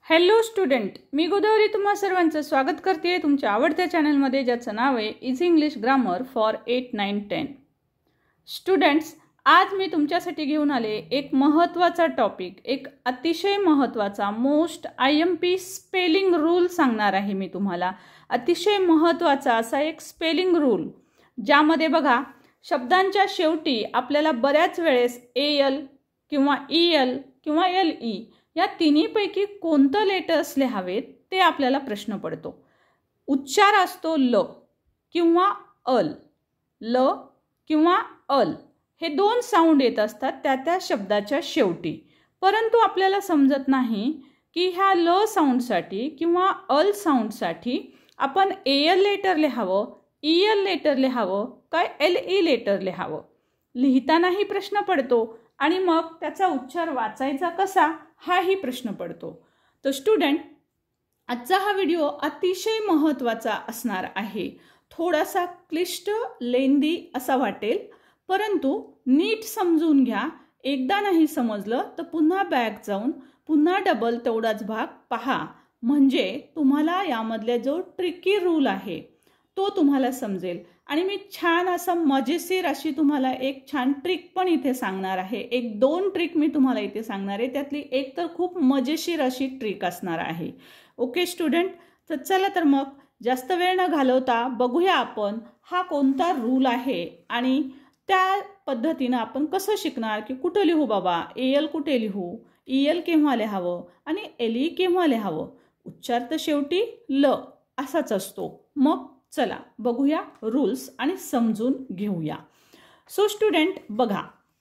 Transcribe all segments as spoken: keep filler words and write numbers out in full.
Hello student, मी गोदावरी तुम्हा सर्वांचं स्वागत करते तुमच्या आवडत्या चॅनलमध्ये, ज्याचं नाव आहे easy English grammar for eight nine ten. Students, आज मी तुमच्यासाठी घेऊन आले एक महत्त्वाचा टॉपिक, एक अतिशय महत्त्वाचा most I M P spelling rule सांगणार आहे मी तुम्हाला. अतिशय महत्त्वाचा असा एक स्पेलिंग रूल, ज्यामध्ये बघा शब्दांच्या शेवटी आपल्याला बऱ्याच वेळेस ए एल किंवा ई एल किंवा एल ई या तिन्हीपैकी कोणतं लेटर्स लिहावेत ते आपल्याला प्रश्न पडतो. उच्चार असतो ल किंवा अल, ल किंवा अल हे दोन साऊंड येत असतात त्या त्या शब्दाच्या शेवटी. परंतु आपल्याला समजत नाही की ह्या ल साऊंडसाठी किंवा अल साऊंडसाठी आपण ए एल लेटर लिहावं, ई एल लेटर लिहावं काय एल ई लेटर लिहावं. लिहितानाही प्रश्न पडतो आणि मग त्याचा उच्चार वाचायचा कसा हाही प्रश्न पडतो. तर स्टुडंट, आजचा हा व्हिडिओ अतिशय महत्त्वाचा असणार आहे. थोडासा क्लिष्ट लेंदी असा वाटेल, परंतु नीट समजून घ्या. एकदा नाही समजलं तर पुन्हा बॅक जाऊन पुन्हा डबल तेवढाच भाग पहा, म्हणजे तुम्हाला यामधले जो ट्रिकी रूल आहे तो तुम्हाला समजेल. आणि मी छान असं मजेशीर अशी तुम्हाला एक छान ट्रिक पण इथे सांगणार आहे. एक दोन ट्रिक मी तुम्हाला इथे सांगणार आहे, त्यातली एक तर खूप मजेशीर अशी ट्रिक असणार आहे. ओके स्टुडंट, तर चला तर मग जास्त वेळ न घालवता बघूया आपण हा कोणता रूल आहे आणि त्या पद्धतीनं आपण कसं शिकणार की कुठं लिहू बाबा, ए एल कुठे लिहू, ई एल केव्हा लिहावं आणि एल ई केव्हा लिहावं. उच्चार तर शेवटी ल असाच असतो. मग चला बघूया रूल्स आणि समजून घेऊया. सो स्टुडंट, बघा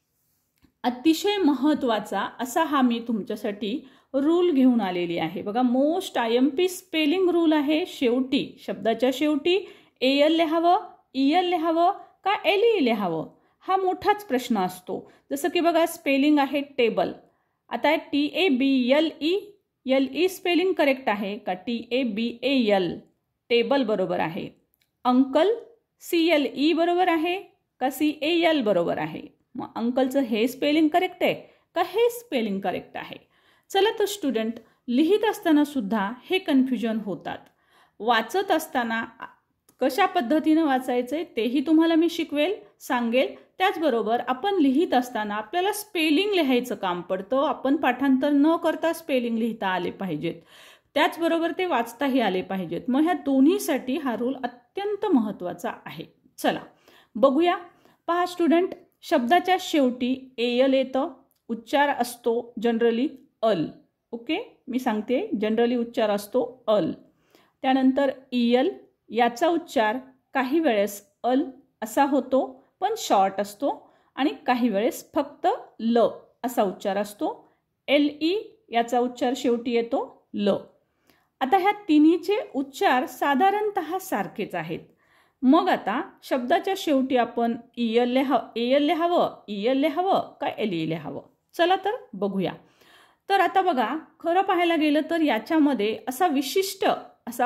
अतिशय महत्त्वाचा असा हा मी तुमच्यासाठी रूल घेऊन आलेली आहे. बघा, most I M P spelling rule आहे. शेवटी शब्दाच्या शेवटी ए एल लिहावं, ई एल लिहावं का एल ई लिहावं हा मोठाच प्रश्न असतो. जसं की बघा स्पेलिंग आहे टेबल. आता T A B L E, L E spelling correct आहे का T A B A L, table बरोबर आहे. अंकल सी एल ई बरोबर आहे का सी ए एल बरोबर आहे. मग अंकलचं हे स्पेलिंग करेक्ट आहे का हे स्पेलिंग करेक्ट आहे. चला तर स्टुडंट, लिहित असताना सुद्धा हे कन्फ्युजन होतात. वाचत असताना कशा पद्धतीनं वाचायचं आहे तेही तुम्हाला मी शिकवेल, सांगेल. त्याचबरोबर आपण लिहित असताना आपल्याला स्पेलिंग लिहायचं काम पडतं. आपण पाठांतर न करता स्पेलिंग लिहिता आले पाहिजेत, त्याचबरोबर ते वाचताही आले पाहिजेत. मग ह्या दोन्हीसाठी हा रूल अत्यंत महत्त्वाचा आहे. चला बघूया. पहा स्टुडंट, शब्दाच्या शेवटी ए एल येतं. उच्चार असतो जनरली अल. ओके, मी सांगते जनरली उच्चार असतो अल. त्यानंतर ई एल, याचा उच्चार काही वेळेस अल असा होतो पण शॉर्ट असतो आणि काही वेळेस फक्त ल असा उच्चार असतो. एल ई, याचा उच्चार शेवटी येतो ल. आता ह्या तिन्हीचे उच्चार साधारणतः सारखेच आहेत. मग आता शब्दाच्या शेवटी आपण ई एल लिहावं, ए एल लिहावं, ई एल लिहावं का एल ई लिहावं. चला तर बघूया. तर आता बघा, खरं पाहायला गेलं तर याच्यामध्ये असा विशिष्ट असा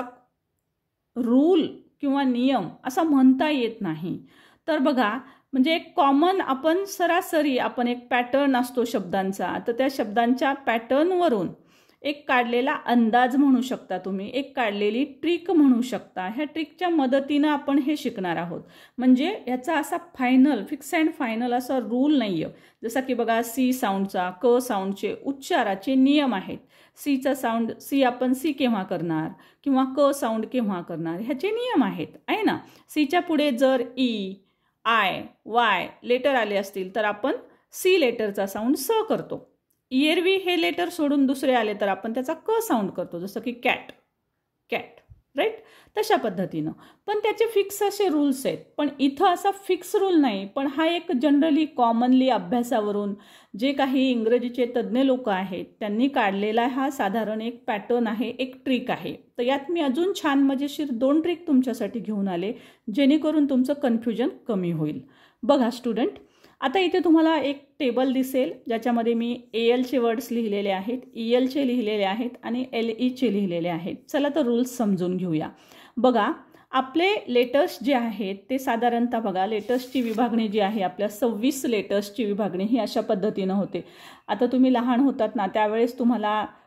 रूल किंवा नियम असा म्हणता येत नाही. तर बघा, म्हणजे एक कॉमन आपण सरासरी आपण एक पॅटर्न असतो शब्दांचा, तर त्या शब्दांच्या पॅटर्नवरून एक काढलेला अंदाज म्हणू शकता तुम्ही, एक काढलेली ट्रिक म्हणू शकता. ह्या ट्रिकच्या मदतीनं आपण हे शिकणार आहोत. म्हणजे ह्याचा असा फायनल फिक्स अँड फायनल असा रूल नाही आहे. जसा की बघा सी साऊंडचा, क साऊंडचे उच्चाराचे नियम आहेत. सीचा साऊंड सी आपण सी केव्हा करणार किंवा क साऊंड केव्हा करणार ह्याचे नियम आहेत, आहे ना. सीच्या पुढे जर ई, आय, वाय लेटर आले असतील तर आपण सी लेटरचा साऊंड स करतो. एरवी हे लेटर सोडून दुसरे आले तर आपण त्याचा क साऊंड करतो, जसं की कॅट, कॅट, राईट. तशा पद्धतीनं. पण त्याचे फिक्स असे रूल्स आहेत. पण इथं असा फिक्स रूल नाही, पण हा एक जनरली कॉमनली अभ्यासावरून जे काही इंग्रजीचे तज्ज्ञ लोक आहेत त्यांनी काढलेला हा साधारण एक पॅटर्न आहे, एक ट्रिक आहे. तर यात मी अजून छान मजेशीर दोन ट्रिक तुमच्यासाठी घेऊन आले, जेणेकरून तुमचं कन्फ्युजन कमी होईल. बघा स्टुडंट, आता इथे तुम्हाला एक टेबल दिसेल ज्याच्यामध्ये मी ए एलचे वर्ड्स लिहिलेले आहेत, ई एलचे लिहिलेले आहेत आणि एल ईचे लिहिलेले आहेत. चला तर रूल्स समजून घेऊया. बघा, आपले लेटर्स जे आहेत ते साधारणतः बघा, लेटर्सची विभागणी जी आहे आपल्या सव्वीस लेटर्सची विभागणी ही अशा पद्धतीनं होते. आता तुम्ही लहान होतात ना त्यावेळेस तुम्हाला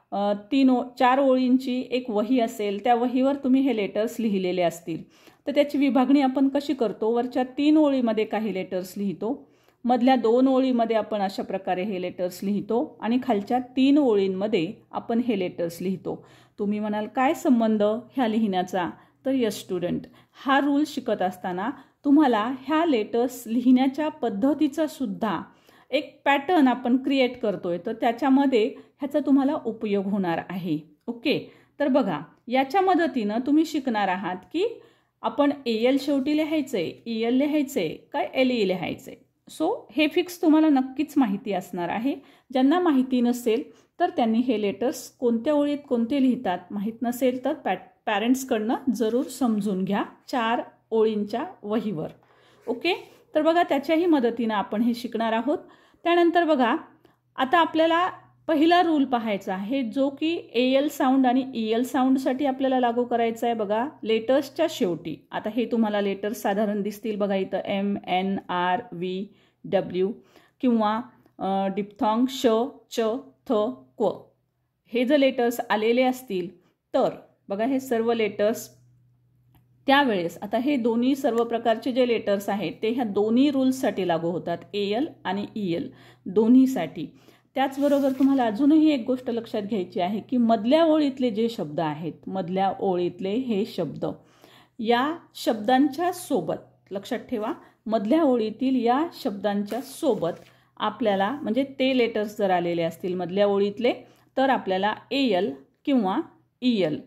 तीन ओ चार ओळींची एक वही असेल, त्या वहीवर तुम्ही हे लेटर्स लिहिलेले असतील. तर त्याची विभागणी आपण कशी करतो? वरच्या तीन ओळीमध्ये काही लेटर्स लिहितो, मधल्या दोन ओळीमध्ये आपण अशा प्रकारे हे लेटर्स लिहितो आणि खालच्या तीन ओळींमध्ये आपण हे लेटर्स लिहितो. तुम्ही म्हणाल काय संबंध ह्या लिहिण्याचा? तर यस स्टुडंट, हा रूल शिकत असताना तुम्हाला ह्या लेटर्स लिहिण्याच्या पद्धतीचा सुद्धा एक पॅटर्न आपण क्रिएट करतोय, तर त्याच्यामध्ये ह्याचा तुम्हाला उपयोग होणार आहे. ओके, तर बघा याच्या मदतीनं तुम्ही शिकणार आहात की आपण ए एल शेवटी लिहायचे, ई एल लिहायचे काय एल ई लिहायचे. सो हे फिक्स तुम्हाला नक्कीच माहिती असणार आहे. ज्यांना माहिती नसेल तर त्यांनी हे लेटर्स कोणत्या ओळीत कोणते लिहितात माहीत नसेल तर पॅ पॅरेंट्सकडनं जरूर समजून घ्या चार ओळींच्या वहीवर. ओके, तर बघा त्याच्याही मदतीनं आपण हे शिकणार आहोत. त्यानंतर बघा आता आपल्याला पहिला रूल पाहायचा आहे जो की ए एल साऊंड आणि ई एल साऊंडसाठी आपल्याला लागू करायचा आहे. बघा लेटर्सच्या शेवटी, आता हे तुम्हाला लेटर्स साधारण दिसतील बघा इथं M N R V W किंवा डिप्थॉंग श च थ क्व, हे जर लेटर्स आलेले असतील तर बघा हे सर्व लेटर्स त्यावेळेस आता हे दोन्ही सर्व प्रकारचे जे लेटर्स आहेत ते ह्या दोन्ही रूल्ससाठी लागू होतात, ए एल आणि ई एल दोन्हीसाठी. त्याचबरोबर तुम्हाला अजूनही एक गोष्ट लक्षात घ्यायची आहे की मधल्या ओळीतले जे शब्द आहेत, मधल्या ओळीतले हे शब्द या शब्दांच्या सोबत लक्षात ठेवा, मधल्या ओळीतील या शब्दांच्या सोबत आपल्याला म्हणजे ते लेटर्स जर आलेले असतील मधल्या ओळीतले तर आपल्याला ए एल किंवा ई एल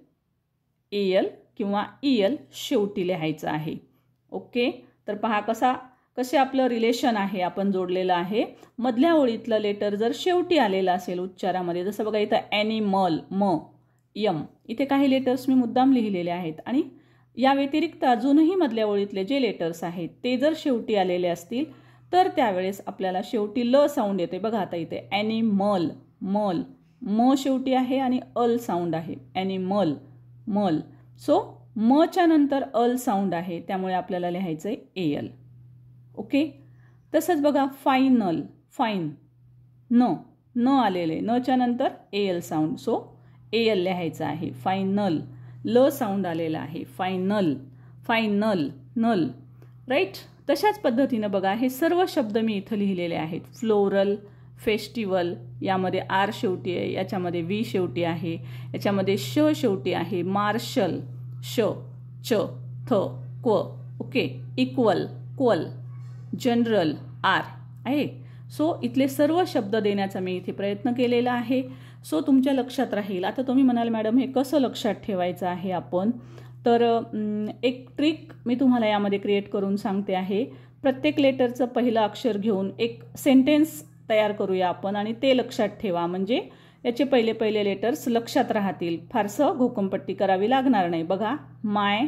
ए एल किंवा ई एल शेवटी लिहायचं आहे. ओके, तर पहा कसा कसे आपलं रिलेशन आहे आपण जोडलेलं आहे. मधल्या ओळीतलं लेटर जर शेवटी आलेलं असेल उच्चारामध्ये, जसं बघा इथं ॲनिमल म यम, इथे काही लेटर्स मी मुद्दाम लिहिलेले आहेत आणि या व्यतिरिक्त अजूनही मधल्या ओळीतले जे लेटर्स आहेत ते जर शेवटी आलेले असतील तर त्यावेळेस आपल्याला शेवटी ल साऊंड येते. बघा आता इथे ॲनिमल मल म शेवटी आहे आणि अल साऊंड आहे, ॲनिमल मल. सो मच्या नंतर अल साऊंड आहे त्यामुळे आपल्याला लिहायचं आहे ए एल. ओके, तसंच बघा फायनल फाईन न न आलेले नच्या नंतर A L sound, so A L लिहायचं आहे. फायनल ल साऊंड आलेला आहे, फायनल फायनल नल. राईट, तशाच पद्धतीनं बघा हे सर्व शब्द मी इथं लिहिलेले आहेत. फ्लोरल, फेस्टिवल, यामध्ये आर शेवटी आहे, याच्यामध्ये व्ही शेवटी आहे, याच्यामध्ये श शेवटी आहे. मार्शल श च थ क्व. ओके, इक्वल क्वल, जनरल आर आहे. सो इथले सर्व शब्द देण्याचा मी इथे प्रयत्न केलेला आहे. सो तुमच्या लक्षात राहील. आता तुम्ही म्हणाल मॅडम हे कसं लक्षात ठेवायचं आहे आपण, तर एक ट्रिक मी तुम्हाला यामध्ये क्रिएट करून सांगते आहे. प्रत्येक लेटरचं पहिलं अक्षर घेऊन एक सेंटेन्स तयार करूया आपण आणि ते लक्षात ठेवा, म्हणजे याचे पहिले पहिले लेटर्स लक्षात राहतील, फारसं घोकंपट्टी करावी लागणार नाही. बघा माय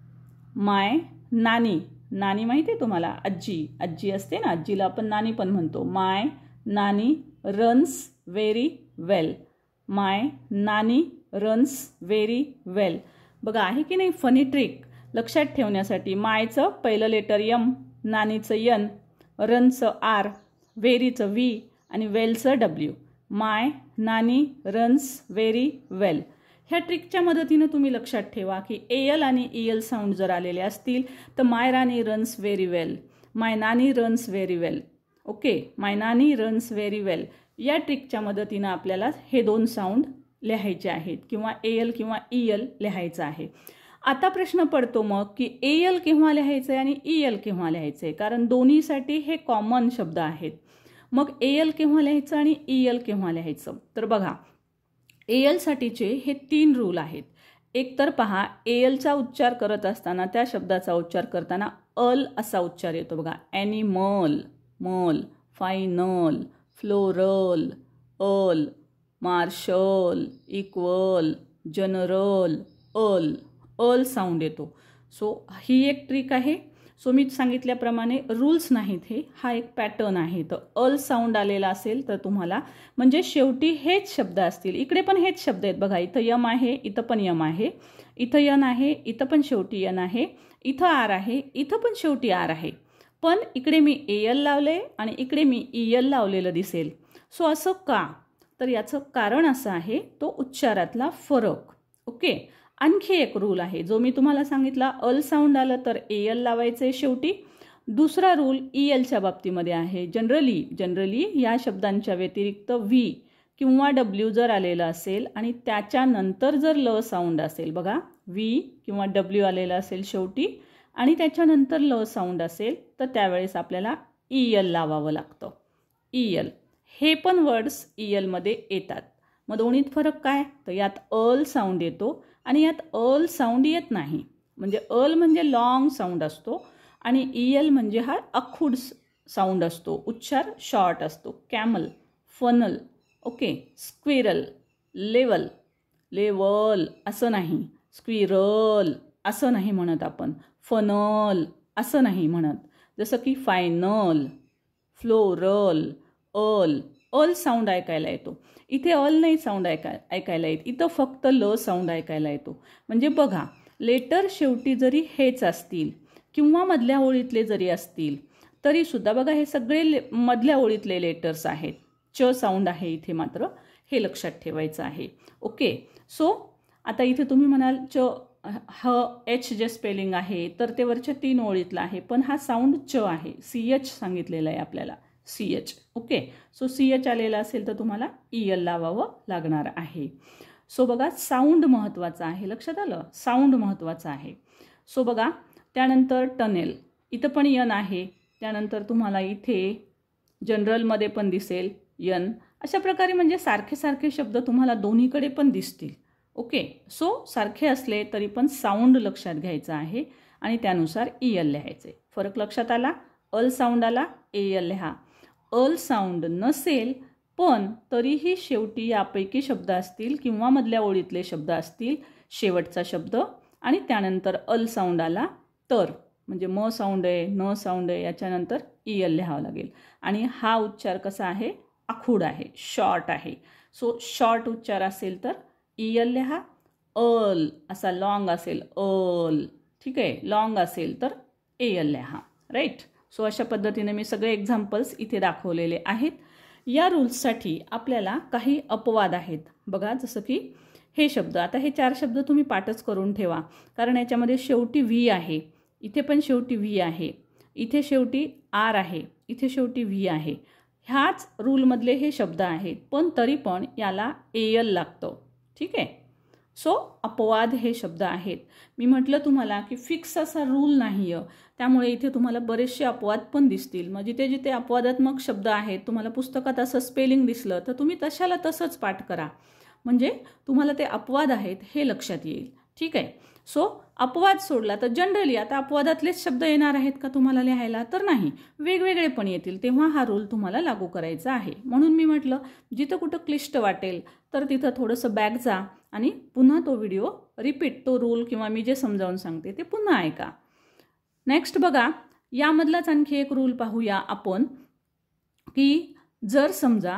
माय नानी, नानी माहिती आहे तुम्हाला, आजी आजी असते ना, आजीला आपण नानी पण म्हणतो. My nani runs very well, my nani runs very well. बघा आहे की नाही फनी ट्रिक लक्षात ठेवण्यासाठी. मायचं पहिलं लेटर यम, नानीचं यन, रनचं आर, व्हेरीचं व्ही आणि वेलचं W. My nani runs very well. ह्या ट्रिकच्या मदतीनं तुम्ही लक्षात ठेवा की ए एल आणि ई एल साऊंड जर आलेले असतील तर my Rani runs very well, my nani runs very well. Okay, my nani runs very well. या ट्रिकच्या मदतीनं आपल्याला हे दोन साऊंड लिहायचे आहेत किंवा ए एल किंवा ई एल लिहायचं आहे. आता प्रश्न पडतो मग की ए एल केव्हा लिहायचं आहे आणि ई एल केव्हा लिहायचं आहे, कारण दोन्हीसाठी हे कॉमन शब्द आहेत. मग ए एल केव्हा लिहायचं आणि ई एल केव्हा लिहायचं, तर बघा ए एल साठीचे हे तीन रूल आहेत. एक तर पहा ए एलचा उच्चार करत असताना त्या शब्दाचा उच्चार करताना अल असा उच्चार येतो. बघा ॲनिमल मल, फायनल, फ्लोरल, अल, मार्शल, इक्वल, जनरल, अल अल साऊंड येतो. सो ही एक ट्रिक आहे. सो मी सांगितल्याप्रमाणे रूल्स नाहीत, हे हा एक पॅटर्न आहे. तर अल साऊंड आलेला असेल तर तुम्हाला म्हणजे शेवटी हेच शब्द असतील, इकडे पण हेच शब्द आहेत. बघा इथं यम आहे, इथं पण यम आहे, इथं यन आहे, इथं पण शेवटी यन आहे, इथं आर आहे, इथं पण शेवटी आर आहे. पण इकडे मी ए एल लावले आणि इकडे मी ई एल लावलेलं दिसेल. सो असं का, तर याचं कारण असं आहे तो उच्चारातला फरक. ओके. आणखी एक रूल आहे जो मी तुम्हाला सांगितला, अल साऊंड आलं तर ए एल लावायचं आहे शेवटी. दुसरा रूल ई एलच्या बाबतीमध्ये आहे. जनरली जनरली या शब्दांच्या व्यतिरिक्त व्ही किंवा डब्ल्यू जर आलेलं असेल आणि त्याच्यानंतर जर ल साऊंड असेल, बघा व्ही किंवा डब्ल्यू आलेलं असेल शेवटी आणि त्याच्यानंतर ल साऊंड असेल तर त्यावेळेस आपल्याला ई एल लावावं लागतं. ई एल हे पण वर्ड्स ई एलमध्ये येतात. मग दोन्हीत फरक काय, तर यात अल साऊंड येतो आणि यात अल साऊंड येत नाही. म्हणजे अल म्हणजे लॉंग साऊंड असतो आणि ई एल म्हणजे हा अखूड साऊंड असतो, उच्चार शॉर्ट असतो. Camel, funnel, okay, squirrel, level, level असं नाही, स्क्विरल असं नाही म्हणत आपण, फनल असं नाही म्हणत. जसं की फायनल, फ्लोरल, अल, अल साऊंड ऐकायला येतो. इथे अल नाही साऊंड ऐका ऐकायला येत, इथं फक्त ल साऊंड ऐकायला येतो. म्हणजे बघा, लेटर शेवटी जरी हेच असतील किंवा मधल्या ओळीतले जरी असतील तरीसुद्धा बघा हे सगळे ले मधल्या ओळीतले लेटर्स आहेत. च साऊंड आहे इथे मात्र, हे लक्षात ठेवायचं आहे. ओके. सो आता इथे तुम्ही म्हणाल च ह एच जे स्पेलिंग आहे तर ते वरच्या तीन ओळीतलं आहे, पण हा साऊंड च आहे, सी एच सांगितलेलं आहे आपल्याला, C H. Okay. So C H आलेला असेल तर तुम्हाला ई एल लावावं लागणार आहे. सो बघा साऊंड महत्त्वाचा आहे, लक्षात आलं, साऊंड महत्त्वाचा आहे. सो बघा त्यानंतर टनेल, इथं पण यन आहे. त्यानंतर तुम्हाला इथे जनरलमध्ये पण दिसेल यन. अशा प्रकारे म्हणजे सारखे सारखे शब्द तुम्हाला दोन्हीकडे पण दिसतील. ओके. सो सारखे असले तरी पण साऊंड लक्षात घ्यायचा आहे आणि त्यानुसार ई एल लिहायचे. फरक लक्षात आला. अल साऊंड आला, ए एल लिहा. अल साऊंड नसेल पण तरीही शेवटी यापैकी शब्द असतील किंवा मधल्या ओळीतले शब्द असतील, शेवटचा शब्द आणि त्यानंतर अल साऊंड आला तर, म्हणजे म साऊंड आहे, न साऊंड आहे, याच्यानंतर ई एल लिहावं लागेल. आणि हा उच्चार कसा आहे, आखूड आहे, शॉर्ट आहे. सो शॉर्ट उच्चार असेल तर ई एल लिहा. अल असा लॉंग असेल अल, ठीक आहे, लॉंग असेल तर ए एल लिहा. राईट. सो अशा पद्धतीने मी सगळे एक्झाम्पल्स इथे दाखवलेले आहेत. या रूल्ससाठी आपल्याला काही अपवाद आहेत. बघा जसं की हे शब्द, आता हे चार शब्द तुम्ही पाठच करून ठेवा, कारण याच्यामध्ये शेवटी व्ही आहे, इथे पण शेवटी व्ही आहे, इथे शेवटी आर आहे, इथे शेवटी व्ही आहे. ह्याच रूलमधले हे शब्द आहेत, पण तरी पण याला ए एल लागतं. ठीक आहे. सो अपवाद हे शब्द आहेत. मी म्हटलं तुम्हाला की फिक्स असा रूल नाही आहे, त्यामुळे इथे तुम्हाला बरेचसे अपवाद पण दिसतील. मग जिथे जिथे अपवादात्मक शब्द आहेत, तुम्हाला पुस्तकात असं स्पेलिंग दिसलं तर तुम्ही तशाला तसंच पाठ करा, म्हणजे तुम्हाला ते अपवाद आहेत हे लक्षात येईल. ठीक आहे. सो अपवाद सोडला तर जनरली आता अपवादातलेच शब्द येणार आहेत का तुम्हाला लिहायला, तर नाही, वेगवेगळे पण येतील, तेव्हा हा रूल तुम्हाला लागू करायचा आहे. म्हणून मी म्हटलं जिथं कुठं क्लिष्ट वाटेल तर तिथं थोडंसं बॅक जा आणि पुन्हा तो व्हिडिओ रिपीट, तो रूल किंवा मी जे समजावून सांगते ते पुन्हा ऐका. नेक्स्ट बघा, यामधलाच आणखी एक रूल पाहूया आपण, की जर समजा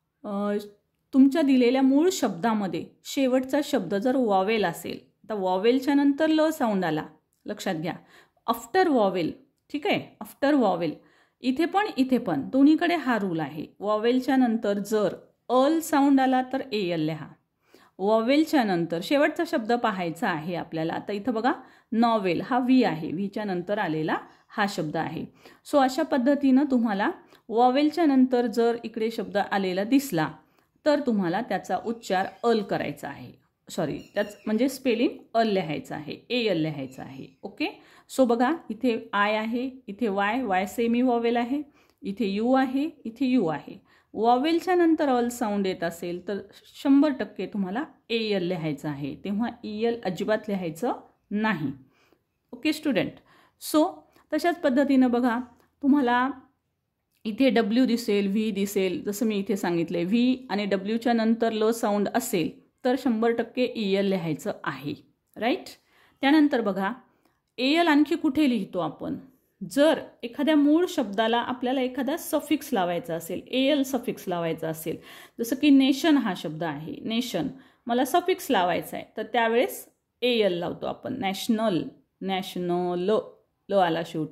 तुमच्या दिलेल्या मूळ शब्दामध्ये शेवटचा शब्द जर वॉवेल असेल, तर वॉवेलच्या नंतर ल साऊंड आला, लक्षात घ्या, आफ्टर वॉवेल. ठीक आहे, आफ्टर वॉवेल. इथे पण इथे पण दोन्हीकडे हा रूल आहे. वॉवेलच्या नंतर जर अल साऊंड आला तर ए एल लिहा. वॉवेलच्या नंतर शेवटचा शब्द पाहायचा आहे आपल्याला. आता इथं बघा नॉवेल, हा व्ही आहे, व्हीच्या नंतर आलेला हा शब्द आहे. सो अशा पद्धतीनं तुम्हाला वॉवेलच्या नंतर जर इकडे शब्द आलेला दिसला तर तुम्हाला त्याचा उच्चार अल करायचा आहे, सॉरी त्याच म्हणजे स्पेलिंग अल लिहायचं आहे, ए एल लिहायचं आहे. ओके. सो बघा इथे आय आहे, इथे वाय, वाय सेमी वॉवेल आहे, इथे यू आहे, इथे यू आहे. वॉवेलच्या नंतर अल साऊंड येत असेल तर शंभर टक्के तुम्हाला ए एल लिहायचं आहे, तेव्हा ई एल अजिबात लिहायचं नाही. Okay student. सो तशाच पद्धतीनं बघा तुम्हाला इथे डब्ल्यू दिसेल, व्ही दिसेल, जसं मी इथे सांगितले व्ही आणि डब्ल्यूच्या नंतर ल साऊंड असेल तर शंभर टक्के ई एल लिहायचं आहे. राईट. त्यानंतर बघा ए एल आणखी कुठे लिहितो आपण, जर एखाद्या मूळ शब्दाला आपल्याला एखादा सफिक्स लावायचा असेल, ए एल सफिक्स लावायचा असेल, जसं की नेशन हा शब्द आहे, नेशन मला सफिक्स लावायचा आहे तर त्यावेळेस ए एल लावतो आपण. नॅशनल, नॅशनल ल आला शेवटी.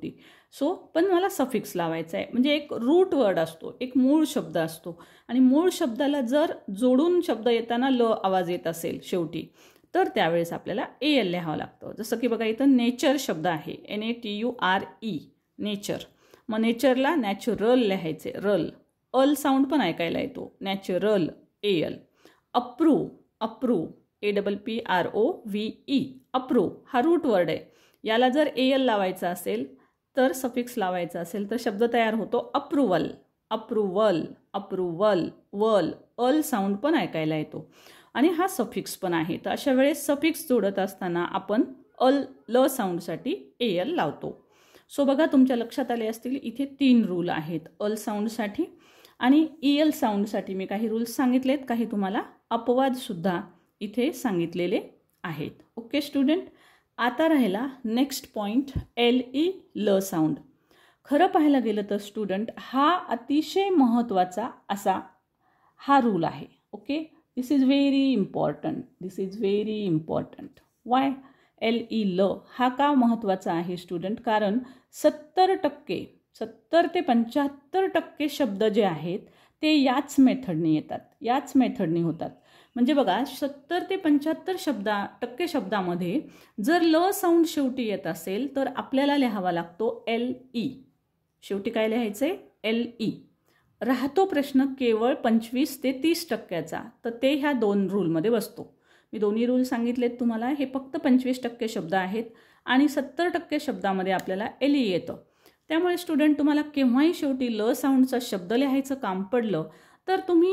सो पण मला सफिक्स लावायचा आहे, म्हणजे एक रूट वर्ड असतो, एक मूळ शब्द असतो आणि मूळ शब्दाला जर जोडून शब्द येताना ल आवाज येत असेल शेवटी तर त्यावेळेस आपल्याला ए एल लिहावं लागतं. जसं की बघा इथं नेचर शब्द आहे, N A T U R E, nature. मग नेचरला नॅचरल लिहायचे, रल. अल साऊंड पण ऐकायला येतो, natural, A L. Approve, approve, A double P R O V E, approve हा रूट वर्ड आहे. याला जर ए एल लावायचा असेल तर सफिक्स लावायचा असेल तर शब्द तयार होतो अप्रुवल, अप्रुवल, अप्रुवल, वल. अल साऊंड पण ऐकायला येतो आणि हा सफिक्स पण आहे. तर अशा वेळेस सफिक्स जोडत असताना आपण अल ल साऊंडसाठी ए एल लावतो. सो बघा तुमच्या लक्षात आले असतील इथे तीन रूल आहेत अल साऊंडसाठी आणि ई एल साऊंडसाठी मी काही रूल्स सांगितलेत, काही तुम्हाला अपवादसुद्धा इथे सांगितलेले आहेत. ओके स्टुडंट, आता राहिला नेक्स्ट पॉईंट एल ई ल साऊंड. खरं पाहायला गेलं तर स्टुडंट हा अतिशय महत्त्वाचा असा हा रूल आहे. Okay, this is very important, this is very important. Why L E ल हा का महत्त्वाचा आहे स्टुडंट? कारण सत्तर टक्के सत्तर ते पंच्याहत्तर टक्के शब्द जे आहेत ते याच मेथडने येतात, याच मेथडने होतात. म्हणजे बघा सत्तर ते पंच्याहत्तर शब्दा टक्के शब्दामध्ये जर ल साऊंड शेवटी येत असेल तर आपल्याला लिहावा लागतो एल ई. शेवटी काय लिहायचे? L E. राहतो प्रश्न केवळ पंचवीस ते तीस टक्क्याचा, तर ते ह्या दोन रूलमध्ये बसतो. मी दोन्ही रूल सांगितलेत तुम्हाला. हे फक्त पंचवीस टक्के शब्द आहेत आणि सत्तर टक्के शब्दामध्ये आपल्याला एल ई येतं. त्यामुळे स्टुडंट तुम्हाला केव्हाही शेवटी ल साऊंडचा शब्द लिहायचं काम पडलं तर तुम्ही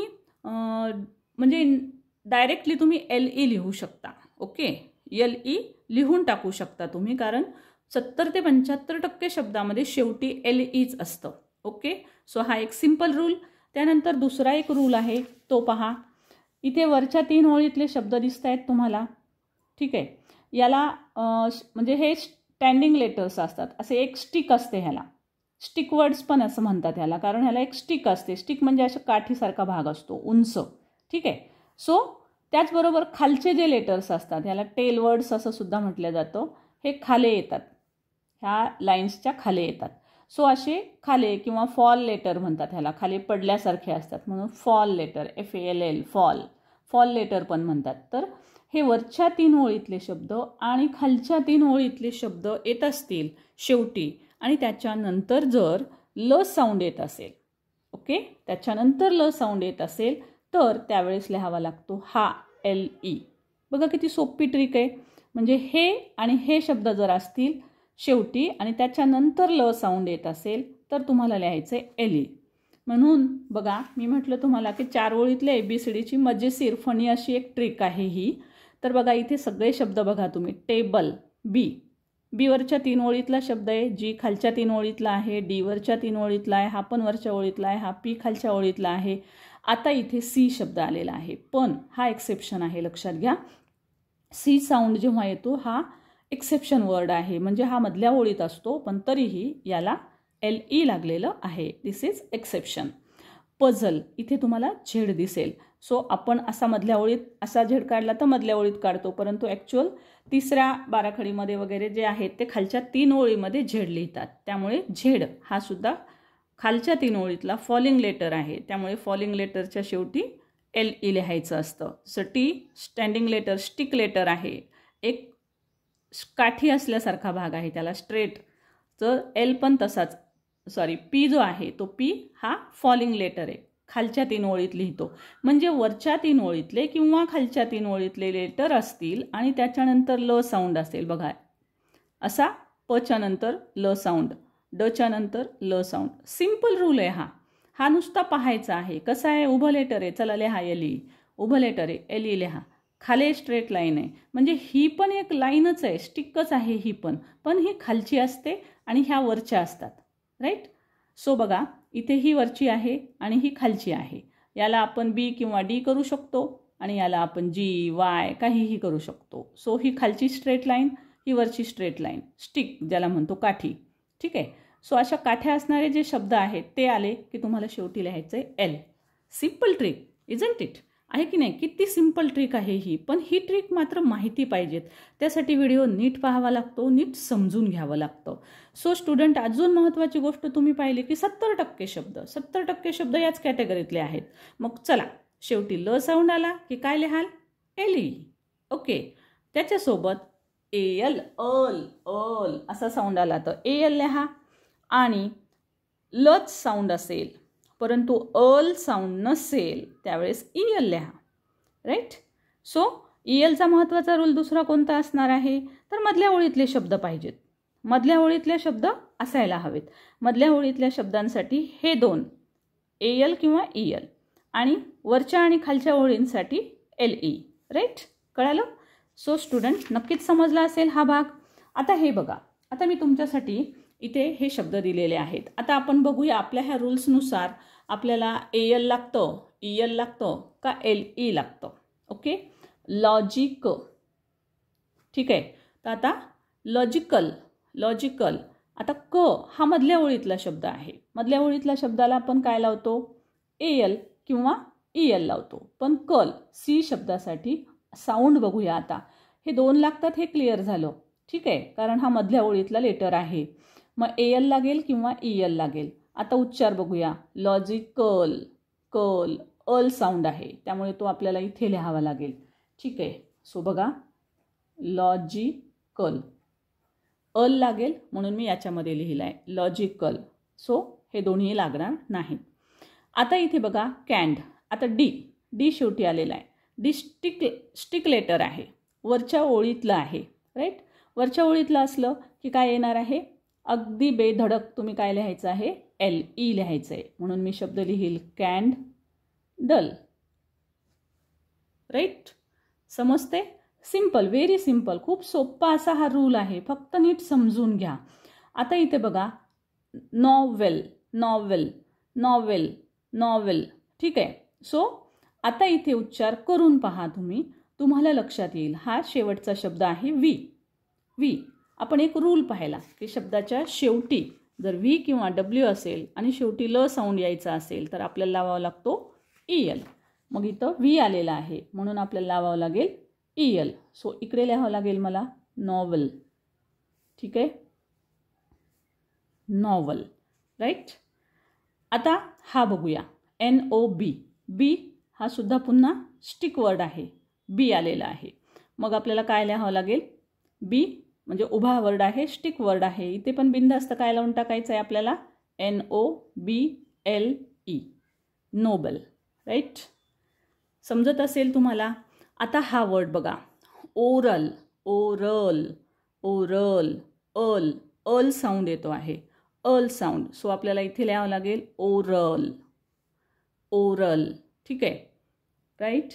म्हणजे डायरेक्टली तुम्ही एल ई लिहू शकता. ओके, एल ई लिहून टाकू शकता तुम्ही, कारण सत्तर ते पंच्याहत्तर टक्के शब्दामध्ये शेवटी एल ईच असतं. ओके, सो हा एक सिंपल रूल. त्यानंतर दुसरा एक रूल आहे तो पहा. इथे वरच्या तीन ओळीतले शब्द दिसत आहेत तुम्हाला. ठीक आहे, याला म्हणजे हे स्टँडिंग लेटर्स असतात. असे एक स्टिक असते, ह्याला स्टिक वर्ड्स पण असं म्हणतात ह्याला, कारण ह्याला एक स्टिक असते. स्टिक म्हणजे असं काठीसारखा भाग असतो उंच. ठीक आहे, सो त्याचबरोबर खालचे जे लेटर्स असतात ह्याला टेल वर्ड्स असं सुद्धा म्हटलं जातं. हे खाले येतात, ह्या लाईन्सच्या खाले येतात. सो असे खाले किंवा फॉल लेटर म्हणतात ह्याला, खाली पडल्यासारखे असतात म्हणून fall letter, F L L, fall, fall letter पण म्हणतात. तर हे वरच्या तीन ओळीतले शब्द आणि खालच्या तीन ओळीतले शब्द येत असतील शेवटी आणि त्याच्यानंतर जर ल साऊंड येत असेल, ओके, त्याच्यानंतर ल साऊंड येत असेल तर त्यावेळेस लिहावा लागतो हा एल ई. बघा किती सोपी ट्रिक आहे. म्हणजे हे आणि हे शब्द जर असतील शेवटी आणि त्याच्यानंतर ल साऊंड येत असेल तर तुम्हाला लिहायचं आहे एल ई. म्हणून बघा मी म्हटलं तुम्हाला की चार ओळीतले ए बी सी डीची मजेशीर फनी अशी एक ट्रिक आहे ही. तर बघा इथे सगळे शब्द बघा तुम्ही. टेबल, बी, बी वरच्या तीन ओळीतला शब्द आहे, जी खालच्या तीन ओळीतला आहे, डी वरच्या तीन ओळीतला आहे, हा पण वरच्या ओळीतला आहे, हा पी खालच्या ओळीतला आहे. आता इथे सी शब्द आलेला आहे, पण हा एक्सेप्शन आहे, लक्षात घ्या. सी साऊंड जेव्हा येतो हा एक्सेप्शन वर्ड आहे, म्हणजे हा मधल्या ओळीत असतो पण तरीही याला एल ई लागलेलं आहे. दिस इज एक्सेप्शन. पझल, इथे तुम्हाला झेड दिसेल. सो आपण असा मधल्या ओळीत असा झेड काढला तर मधल्या ओळीत काढतो, परंतु ॲक्च्युअल तिसऱ्या बाराखडीमध्ये वगैरे जे आहेत ते खालच्या तीन ओळीमध्ये झेड लिहितात. त्यामुळे झेड हा सुद्धा खालच्या तीन ओळीतला फॉलिंग लेटर आहे, त्यामुळे फॉलिंग लेटरच्या शेवटी एल ई लिहायचं असतं. So T standing letter, stick letter आहे, एक काठी असल्यासारखा भाग आहे त्याला, स्ट्रेट. तर एल पण तसाच, सॉरी पी जो आहे तो पी हा फॉलिंग लेटर आहे, खालच्या तीन ओळीत लिहितो. म्हणजे वरच्या तीन ओळीतले किंवा खालच्या तीन ओळीतले लेटर असतील आणि त्याच्यानंतर ल साऊंड असेल बघा, असा पच्या नंतर ल साऊंड, डच्या नंतर ल साऊंड. सिम्पल रूल आहे हा. हा नुसता पाहायचा आहे. कसा आहे? उभं लेटर आहे, चला लिहा एल ई. उभं लेटर आहे, एल ई लिहा. खाली स्ट्रेट लाईन आहे, म्हणजे ही पण एक लाईनच आहे, स्टिकच आहे ही पण, पण ही खालची असते आणि ह्या वरच्या असतात, राईट. सो बघा इथे ही वरची आहे आणि ही खालची आहे. याला आपण बी किंवा डी करू शकतो आणि याला आपण जी वाय काहीही करू शकतो. सो ही खालची स्ट्रेट लाईन, ही वरची स्ट्रेट लाईन, स्टिक ज्याला म्हणतो, काठी. ठीक आहे. सो अशा काठ्या असणारे जे शब्द आहेत ते आले की तुम्हाला शेवटी लिहायचं आहे L. Simple trick, isn't it? आहे की नाही? किती सिंपल ट्रिक आहे ही, पण ही ट्रिक मात्र माहिती पाहिजेत. त्यासाठी व्हिडिओ नीट पाहावा लागतो, नीट समजून घ्यावं लागतं. सो स्टुडंट, अजून महत्त्वाची गोष्ट तुम्ही पाहिली की सत्तर टक्के शब्द सत्तर टक्के शब्द याच कॅटेगरीतले आहेत. मग चला, शेवटी ल साऊंड आला की काय लिहाल? L E. ओके, त्याच्यासोबत एल अल अल असा साऊंड आला तर ए एल लिहा. आणि लच साऊंड असेल परंतु अल साऊंड नसेल त्यावेळेस ई एल लिहा. राईट? सो ई एलचा महत्त्वाचा रूल दुसरा कोणता असणार आहे? तर मधल्या ओळीतले शब्द पाहिजेत. मधल्या ओळीतले शब्द असायला हवेत. मधल्या ओळीतल्या शब्दांसाठी हे दोन, ए एल किंवा ई एल, आणि वरच्या आणि खालच्या ओळींसाठी एल ई. राईट? कळालं? सो स्टुडंट, नक्कीच समजला असेल हा भाग. आता हे बघा, आता मी तुमच्यासाठी इथे हे शब्द दिलेले आहेत. आता आपण बघूया आपल्या ह्या रूल्सनुसार आपल्याला ए एल लागतं, ई एल लागतं का एल ई लागतं. Okay, logic. ठीक आहे, तर आता लॉजिकल लॉजिकल आता क हा मधल्या ओळीतला शब्द आहे. मधल्या ओळीतल्या शब्दाला आपण काय लावतो? ए एल किंवा ई एल लावतो. पण कल सी शब्दासाठी साऊंड बघूया. आता हे दोन लागतात हे क्लिअर झालं. ठीक आहे, कारण हा मधल्या ओळीतला लेटर आहे. मग ए एल लागेल किंवा ई एल लागेल. आता उच्चार बघूया. लॉजिकल, कल अल साऊंड आहे त्यामुळे तो आपल्याला इथे लिहावा लागेल. ठीक आहे, सो बघा, लॉजिकल अल लागेल म्हणून मी याच्यामध्ये लिहिलं आहे लॉजिकल. सो हे दोन्ही लागणार नाही. आता इथे बघा कॅन्ड. आता डी डी शेवटी आलेला आहे. डी स्टिक स्टिक लेटर आहे, वरच्या ओळीतलं आहे. राईट? वरच्या ओळीतलं असलं की काय येणार आहे? अगदी बेधडक तुम्ही काय लिहायचं आहे? एल ई लिहायचं आहे. म्हणून मी शब्द लिहील कॅन्ड डल. राईट? समजते? सिंपल, व्हेरी सिंपल, खूप सोप्पा असा हा रूल आहे. फक्त नीट समजून घ्या. आता इथे बघा, नॉवेल नॉवेल नॉवेल नॉवेल. ठीक आहे, सो आता इथे उच्चार करून पहा तुम्ही, तुम्हाला लक्षात येईल. हा शेवटचा शब्द आहे वी. वी आपण एक रूल पाहिला की शब्दाच्या शेवटी जर व्ही किंवा डब्ल्यू असेल आणि शेवटी ल साऊंड यायचा असेल तर आपल्याला लावावा लागतो ई एल. मग इथं व्ही आलेला आहे म्हणून आपल्याला लावावं लागेल ई एल. सो इकडे लिहावं लागेल मला नॉवल. ठीक आहे, नॉवल. राईट? आता हा बघूया, एन ओ बी. बी हा सुद्धा पुन्हा स्टिक वर्ड आहे. बी आलेला आहे. मग आपल्याला काय लिहावं लागेल? बी म्हणजे उभा वर्ड आहे, स्टिक वर्ड आहे. इथे पण बिनधास्त काय लावून टाकायचं आहे आपल्याला? N O B L E, noble. Right? समजत असेल तुम्हाला? आता हा वर्ड बघा, ओरल ओरल ओरल अल अल साऊंड येतो आहे, अल साऊंड. सो आपल्याला इथे लिहावं लागेल ओरल ओरल. ठीक आहे, राईट?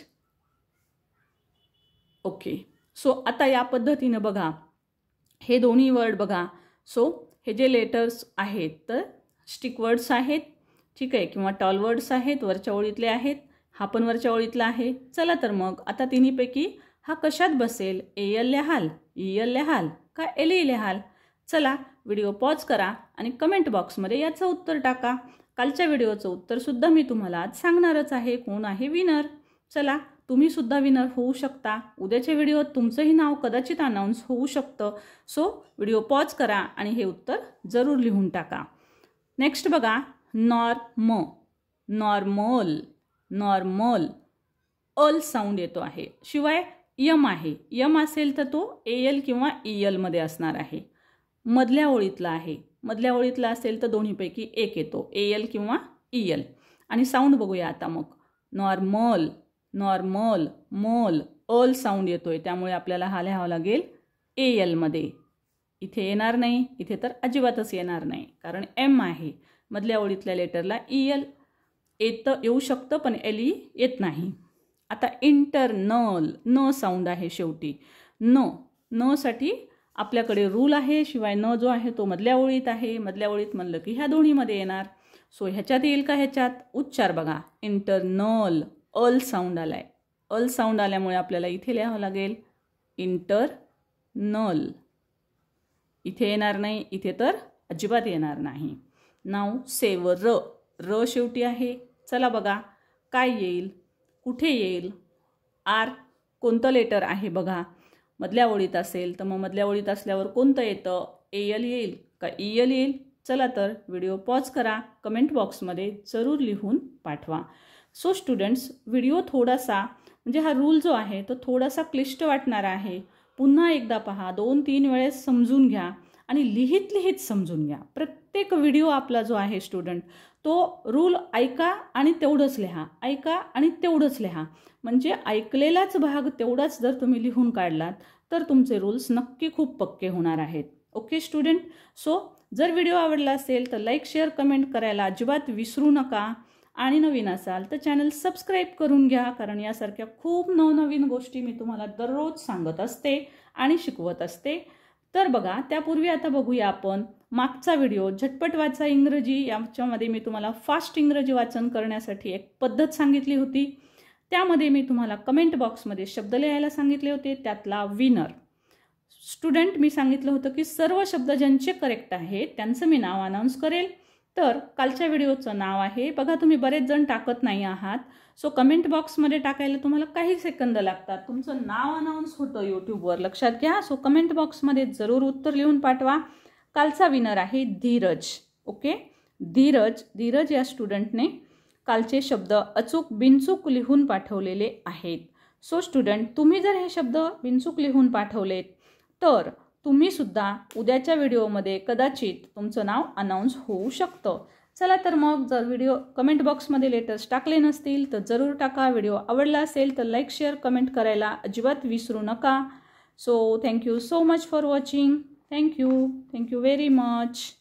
ओके, सो आता या पद्धतीनं बघा हे दोन्ही वर्ड बघा. सो हे जे लेटर्स आहेत तर स्टिक वर्ड्स आहेत. ठीक आहे, किंवा टॉल वर्ड्स आहेत, वरच्या ओळीतले आहेत. हा पण वरच्या ओळीतला आहे. चला तर मग आता तिन्हीपैकी हा कशात बसेल? ए एल लिहाल, ई एल लिहाल का एल ई लिहाल? चला व्हिडिओ पॉज करा आणि कमेंट बॉक्समध्ये याचं उत्तर टाका. कालच्या व्हिडिओचं उत्तरसुद्धा मी तुम्हाला आज सांगणारच आहे, कोण आहे विनर. चला, तुम्ही सुद्धा विनर होऊ शकता. उद्याच्या व्हिडिओत तुमचंही नाव कदाचित अनाऊन्स होऊ शकतं. सो व्हिडिओ पॉज करा आणि हे उत्तर जरूर लिहून टाका. नेक्स्ट बघा, नॉर्म नॉर्मल नॉर्मल अल साऊंड येतो आहे. शिवाय यम आहे. यम असेल तर तो ए एल किंवा ई एलमध्ये असणार आहे. मधल्या ओळीतला आहे. मधल्या ओळीतला असेल तर दोन्हीपैकी एक येतो, ए एल किंवा ई एल. आणि साऊंड बघूया आता मग. नॉर्मल नॉर्मल मल अल साऊंड येतोय त्यामुळे आपल्याला हा लिहावा लागेल ए एलमध्ये. इथे येणार नाही, इथे तर अजिबातच येणार नाही कारण एम आहे. मधल्या ओळीतल्या लेटरला ई एल येतं येऊ शकतं पण एल ई येत नाही. आता इंटरनल न साऊंड आहे शेवटी. न न साठी आपल्याकडे रूल आहे. शिवाय न जो आहे तो मधल्या ओळीत आहे. मधल्या ओळीत म्हणलं की ह्या दोन्हीमध्ये येणार. सो ह्याच्यात येईल का? ह्याच्यात उच्चार बघा, इंटरनल अल साऊंड आलाय. अल साऊंड आल्यामुळे आपल्याला इथे लिहावं लागेल इंटरनल. इथे येणार नाही, इथे तर अजिबात येणार नाही. नाव सेव र र शेवटी आहे. चला बघा काय येईल. कुठे येईल, आर कोणतं लेटर आहे बघा, मधल्या ओळीत असेल तर मग मधल्या ओळीत असल्यावर कोणतं येतं, ए एल येईल का ई एल येईल. चला तर व्हिडिओ पॉज करा, कमेंट बॉक्समध्ये जरूर लिहून पाठवा. सो स्टुडंट्स, व्हिडिओ थोडासा म्हणजे हा रूल जो आहे तो थोडासा क्लिष्ट वाटणारा आहे. पुन्हा एकदा पहा, दोन तीन वेळेस समजून घ्या आणि लिहित लिहित समजून घ्या. प्रत्येक व्हिडिओ आपला जो आहे स्टुडंट तो रूल ऐका आणि तेवढंच लिहा, ऐका आणि तेवढंच लिहा. म्हणजे ऐकलेलाच भाग तेवढाच जर तुम्ही लिहून काढलात तर तुमचे रूल्स नक्की खूप पक्के होणार आहेत. ओके स्टुडंट, सो जर व्हिडिओ आवडला असेल तर लाईक शेअर कमेंट करायला अजिबात विसरू नका. आणि नवीन असाल तर चॅनल सबस्क्राईब करून घ्या, कारण यासारख्या खूप नवनवीन गोष्टी मी तुम्हाला दररोज सांगत असते आणि शिकवत असते. तर बघा, त्यापूर्वी आता बघूया आपण मागचा व्हिडिओ झटपट वाचा इंग्रजी. याच्यामध्ये मी तुम्हाला फास्ट इंग्रजी वाचन करण्यासाठी एक पद्धत सांगितली होती. त्यामध्ये मी तुम्हाला कमेंट बॉक्समध्ये शब्द लिहायला सांगितले होते, त्यातला विनर. स्टुडंट, मी सांगितलं होतं की सर्व शब्द ज्यांचे करेक्ट आहेत त्यांचं मी नाव अनाऊन्स करेल. तर कालच्या व्हिडिओचं नाव आहे बघा, तुम्ही बरेच जण टाकत नाही आहात, सो कमेंट बॉक्समध्ये टाकायला तुम्हाला काही सेकंद लागतात. तुमचं नाव अनाऊन्स होतं यूट्यूबवर, लक्षात घ्या. सो कमेंट बॉक्समध्ये जरूर उत्तर लिहून पाठवा. कालचा विनर आहे धीरज. ओके, धीरज. धीरज या स्टुडंटने कालचे शब्द अचूक बिनचूक लिहून पाठवलेले आहेत. सो स्टुडंट, तुम्ही जर हे शब्द बिनचूक लिहून पाठवलेत तर तुम्ही सुद्धा उद्याच्या व्हिडिओमध्ये कदाचित तुमचं नाव अनाऊन्स होऊ शकतं. चला तर मग, जर व्हिडिओ कमेंट बॉक्समध्ये लेटर्स टाकले नसतील तर जरूर टाका. व्हिडिओ आवडला असेल तर लाईक शेअर कमेंट करायला अजिबात विसरू नका. So thank you so much for watching. Thank you thank you very much.